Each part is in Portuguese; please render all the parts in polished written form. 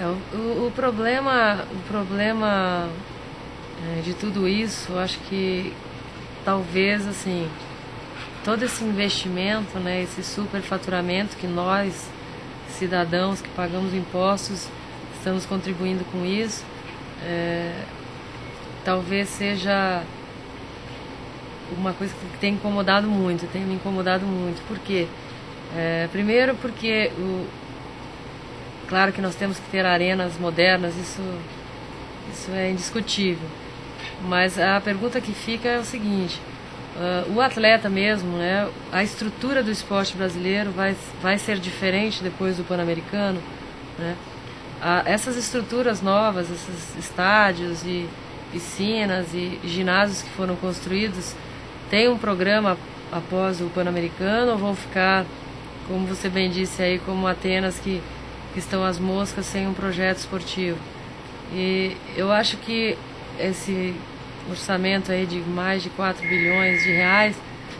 o problema de tudo isso, eu acho que talvez assim todo esse investimento, né, esse superfaturamento que nós cidadãos que pagamos impostos estamos contribuindo com isso, talvez seja uma coisa que tem incomodado muito, tem me incomodado muito. Por quê? Primeiro porque claro que nós temos que ter arenas modernas, isso é indiscutível. Mas a pergunta que fica é o seguinte: o atleta mesmo, né, a estrutura do esporte brasileiro vai ser diferente depois do Pan-Americano, né? Essas estruturas novas, esses estádios e piscinas e ginásios que foram construídos, tem um programa após o Pan-Americano ou vão ficar, como você bem disse aí, como Atenas, que estão as moscas sem um projeto esportivo? E eu acho que esse orçamento aí de mais de 4 bilhões de reais,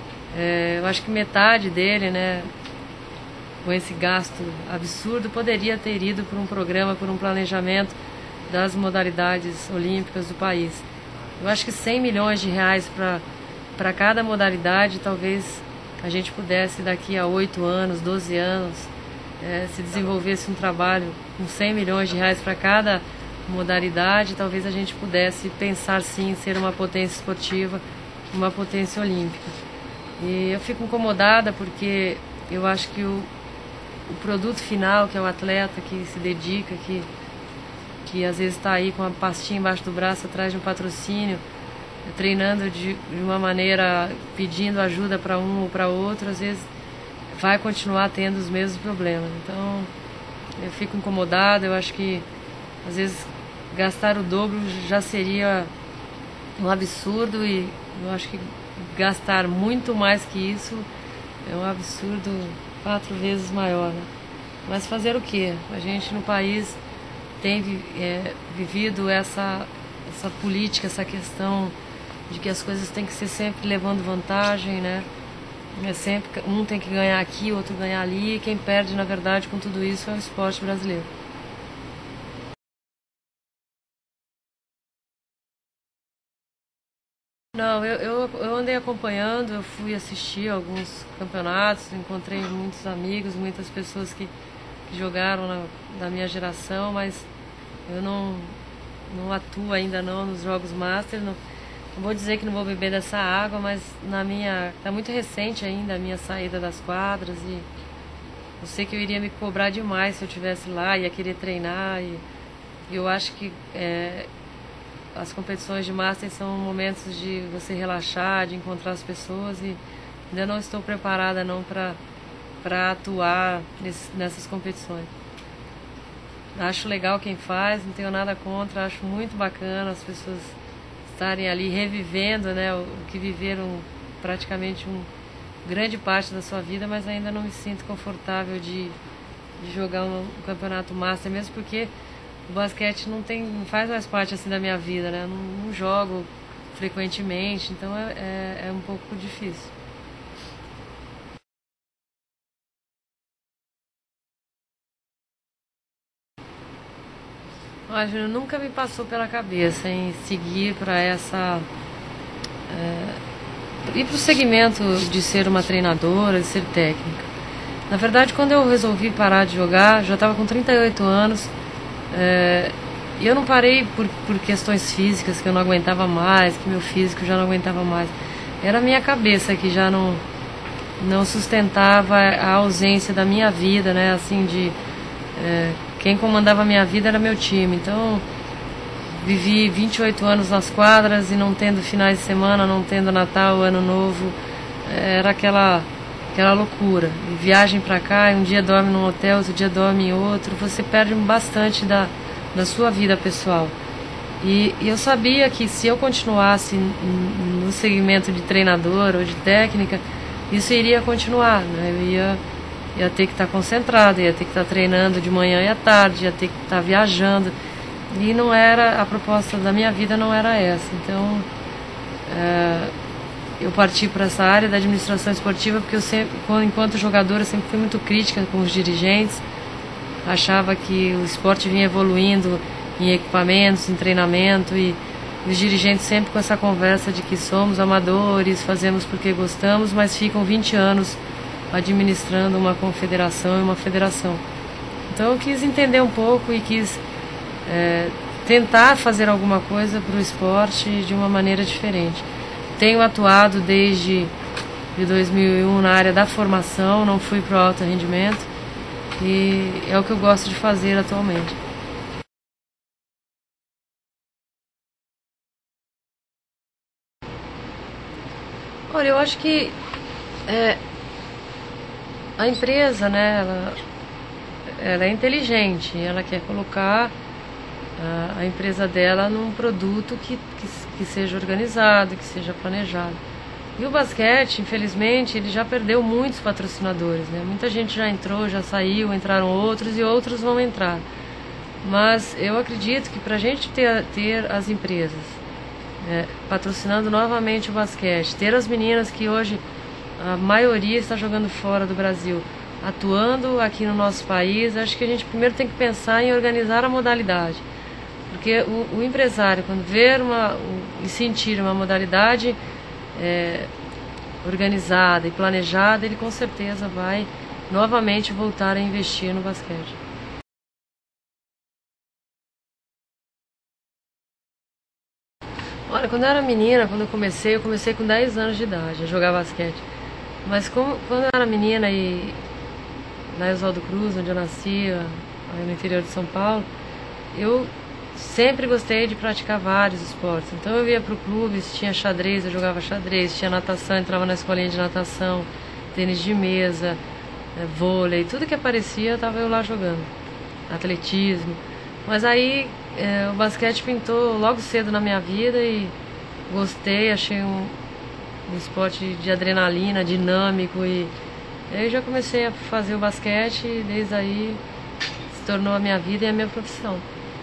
eu acho que metade dele, né, com esse gasto absurdo, poderia ter ido por um programa, por um planejamento das modalidades olímpicas do país. Eu acho que 100 milhões de reais para cada modalidade, talvez a gente pudesse daqui a 8 anos, 12 anos, se desenvolvesse um trabalho com 100 milhões de reais para cada modalidade, talvez a gente pudesse pensar sim em ser uma potência esportiva, uma potência olímpica. E eu fico incomodada porque eu acho que o produto final, que é o atleta que se dedica, que às vezes está aí com uma pastinha embaixo do braço atrás de um patrocínio, treinando de uma maneira, pedindo ajuda para um ou para outro, às vezes vai continuar tendo os mesmos problemas. Então eu fico incomodada. Eu acho que às vezes gastar o dobro já seria um absurdo, e eu acho que gastar muito mais que isso é um absurdo 4 vezes maior, né? Mas fazer o quê? A gente no país tem vivido essa política, essa questão de que as coisas têm que ser sempre levando vantagem, né? Sempre um tem que ganhar aqui, outro ganhar ali, e quem perde, na verdade, com tudo isso é o esporte brasileiro. Não, eu andei acompanhando, eu fui assistir alguns campeonatos, encontrei muitos amigos, muitas pessoas que jogaram da minha geração, mas eu não atuo ainda não nos Jogos Master. Não vou dizer que não vou beber dessa água, mas tá muito recente ainda a minha saída das quadras, e eu sei que eu iria me cobrar demais se eu estivesse lá, ia querer treinar, e eu acho que as competições de Master são momentos de você relaxar, de encontrar as pessoas, e ainda não estou preparada não para atuar nessas competições. Acho legal quem faz, não tenho nada contra, acho muito bacana as pessoas estarem ali revivendo, né, o que viveram praticamente grande parte da sua vida, mas ainda não me sinto confortável de jogar um campeonato master, mesmo porque o basquete não faz mais parte assim da minha vida, né? Eu não jogo frequentemente, então é um pouco difícil. Olha, Júnior, nunca me passou pela cabeça em seguir para ir para o segmento de ser uma treinadora, de ser técnica. Na verdade, quando eu resolvi parar de jogar, já estava com 38 anos, e eu não parei por questões físicas, que eu não aguentava mais, que meu físico já não aguentava mais. Era a minha cabeça que já não sustentava a ausência da minha vida, né? Assim, quem comandava a minha vida era meu time. Então, vivi 28 anos nas quadras e não tendo finais de semana, não tendo Natal, Ano Novo. Era aquela loucura. E viagem pra cá, um dia dorme num hotel, outro dia dorme em outro. Você perde bastante da sua vida pessoal. E eu sabia que se eu continuasse no segmento de treinador ou de técnica, isso iria continuar, né? Eu ia ter que estar concentrado, ia ter que estar treinando de manhã e à tarde, ia ter que estar viajando. E não era, a proposta da minha vida não era essa. Então, eu parti para essa área da administração esportiva porque eu sempre, enquanto jogadora, sempre fui muito crítica com os dirigentes. achava que o esporte vinha evoluindo em equipamentos, em treinamento, e os dirigentes sempre com essa conversa de que somos amadores, fazemos porque gostamos, mas ficam 20 anos administrando uma confederação e uma federação. Então eu quis entender um pouco e quis tentar fazer alguma coisa para o esporte de uma maneira diferente. Tenho atuado desde 2001 na área da formação, não fui para o alto rendimento, e é o que eu gosto de fazer atualmente. Olha, eu acho que a empresa, né, ela é inteligente, ela quer colocar a empresa dela num produto que seja organizado, que seja planejado. E o basquete, infelizmente, ele já perdeu muitos patrocinadores, né? Muita gente já entrou, já saiu, entraram outros e outros vão entrar. Mas eu acredito que para a gente ter as empresas patrocinando novamente o basquete, ter as meninas que hoje a maioria está jogando fora do Brasil, atuando aqui no nosso país, acho que a gente primeiro tem que pensar em organizar a modalidade. Porque o empresário, quando ver e sentir uma modalidade organizada e planejada, ele com certeza vai novamente voltar a investir no basquete. Olha, quando eu era menina, quando eu comecei com 10 anos de idade a jogar basquete. Mas quando eu era menina e lá em Oswaldo Cruz, onde eu nasci, aí no interior de São Paulo, eu sempre gostei de praticar vários esportes. Então eu ia para o clube, se tinha xadrez, eu jogava xadrez, tinha natação, entrava na escolinha de natação, tênis de mesa, vôlei, tudo que aparecia estava eu lá jogando, atletismo. Mas aí o basquete pintou logo cedo na minha vida e gostei, achei um esporte de adrenalina, dinâmico, e eu já comecei a fazer o basquete e desde aí se tornou a minha vida e a minha profissão.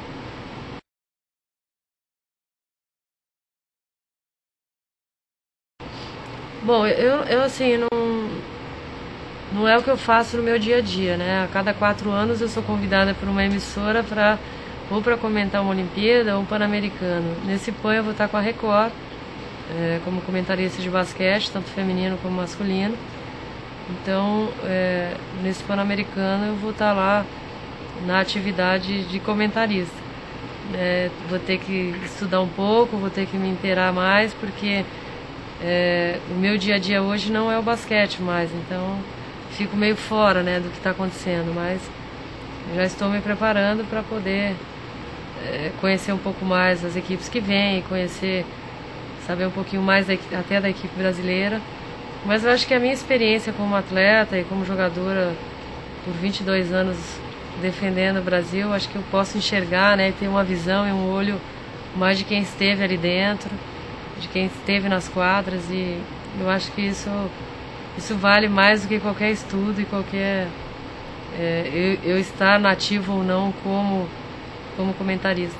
Bom, eu assim, não é o que eu faço no meu dia a dia, né? A cada 4 anos eu sou convidada por uma emissora ou para comentar uma Olimpíada ou um Pan-Americano. Nesse PAN eu vou estar com a Record, como comentarista de basquete, tanto feminino como masculino. Então, nesse Pan-Americano eu vou estar lá na atividade de comentarista. Vou ter que estudar um pouco, vou ter que me inteirar mais, porque o meu dia a dia hoje não é o basquete mais, então fico meio fora, né, do que está acontecendo, mas já estou me preparando para poder conhecer um pouco mais as equipes que vêm, saber um pouquinho mais até da equipe brasileira. Mas eu acho que a minha experiência como atleta e como jogadora por 22 anos defendendo o Brasil, acho que eu posso enxergar, né, ter uma visão e um olho mais de quem esteve ali dentro, de quem esteve nas quadras, e eu acho que isso vale mais do que qualquer estudo e qualquer eu estar nativo ou não como comentarista.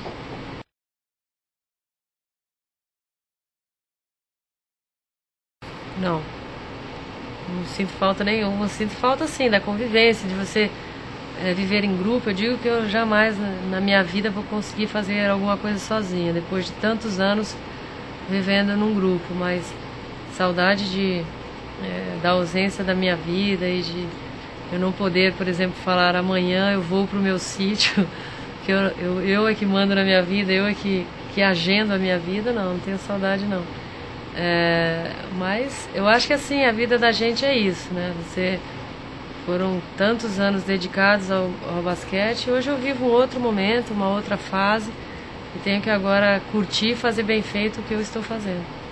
Não, não sinto falta nenhuma. Sinto falta sim da convivência, de você viver em grupo. Eu digo que eu jamais na minha vida vou conseguir fazer alguma coisa sozinha, depois de tantos anos vivendo num grupo, mas saudade da ausência da minha vida e de eu não poder, por exemplo, falar amanhã eu vou para o meu sítio, que eu é que mando na minha vida, eu é que agendo a minha vida. Não tenho saudade não. Mas eu acho que assim, a vida da gente é isso, né? Foram tantos anos dedicados ao basquete, hoje eu vivo um outro momento, uma outra fase, e tenho que agora curtir e fazer bem feito o que eu estou fazendo.